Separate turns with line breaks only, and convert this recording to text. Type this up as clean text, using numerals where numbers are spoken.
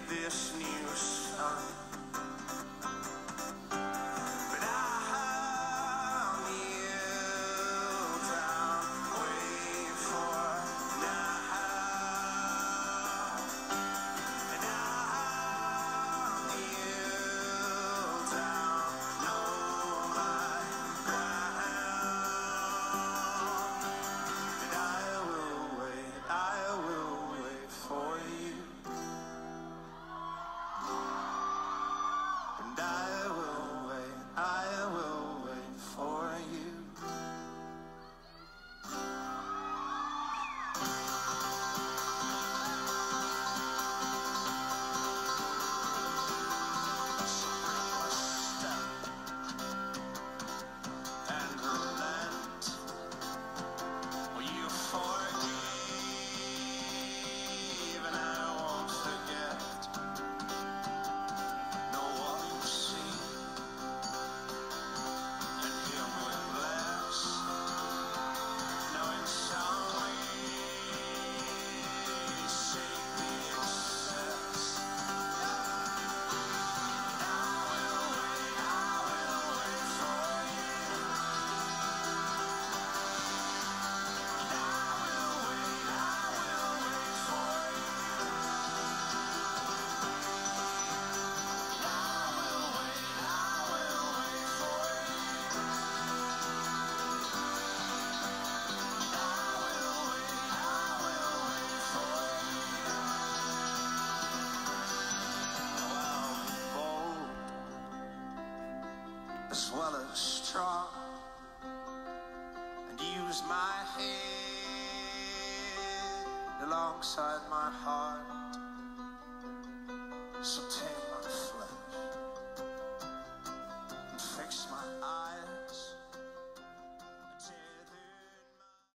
this new sun. But I'll kneel down, wait for now. And I'll kneel down, know my ground. And I will wait for you. And I will wait for you. Step and relent. Will you forgive? And I won't forget. Know what you see, and Him will bless. Knowing some way, shake the excess. I will wait for you. I will wait for you. Bold as well as strong, and use my head alongside my heart. So take